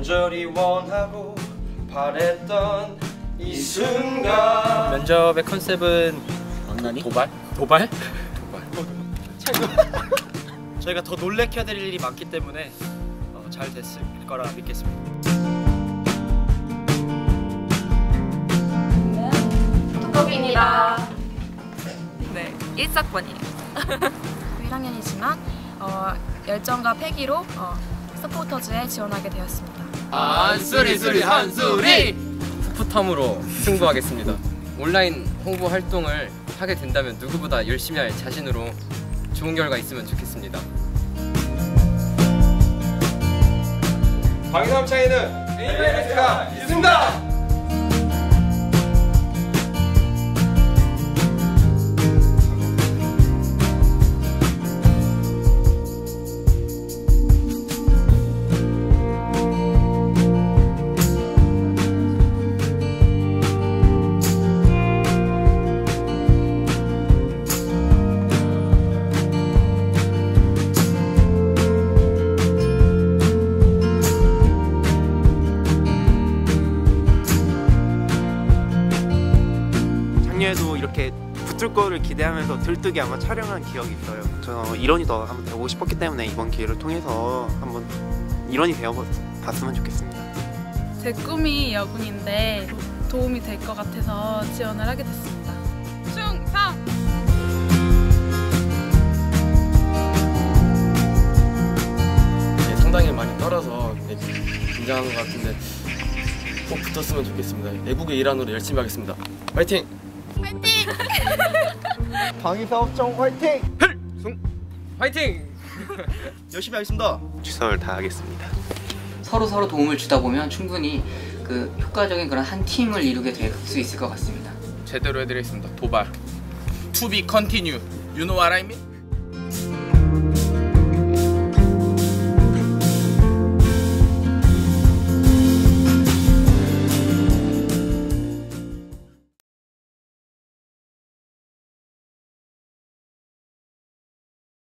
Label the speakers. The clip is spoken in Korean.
Speaker 1: 간절히 원하고 바랬던 이 순간.
Speaker 2: 면접의 컨셉은 도발? 도발? 저희가 더 놀래켜야 될 일이 많기 때문에 잘 됐을 거라 믿겠습니다.
Speaker 3: 두꺼비입니다.
Speaker 4: 네, 1학번이에요.
Speaker 3: 1학년이지만 열정과 패기로 서포터즈에 지원하게 되었습니다.
Speaker 5: 한수리 한수리! 풋풋함으로 승부하겠습니다. 온라인 홍보 활동을 하게 된다면 누구보다 열심히 할 자신으로 좋은 결과 있으면 좋겠습니다.
Speaker 1: 광희삼차에는 ABS가 있습니다!
Speaker 6: 작년에도 이렇게 붙을 거를 기대하면서 들뜨기 아마 촬영한 기억이 있어요. 저는 일원이 더 한번 되고 싶었기 때문에 이번 기회를 통해서 한번 일원이 되어봤으면 좋겠습니다.
Speaker 7: 제 꿈이 여군인데 도움이 될 것 같아서 지원을 하게 됐습니다. 충성!
Speaker 8: 상당히 많이 떨어서 긴장한 것 같은데 꼭 붙었으면 좋겠습니다. 애국의 일환으로 열심히 하겠습니다. 화이팅!
Speaker 3: 화이팅!
Speaker 2: 광희사업청 화이팅!
Speaker 5: 필승! 화이팅!
Speaker 2: 열심히 하겠습니다.
Speaker 6: 최선을 다하겠습니다.
Speaker 9: 서로 도움을 주다 보면 충분히 그 효과적인 그런 한 팀을 이루게 될 수 있을 것 같습니다.
Speaker 5: 제대로 해드리겠습니다. 도발. To be continue. You know what I mean?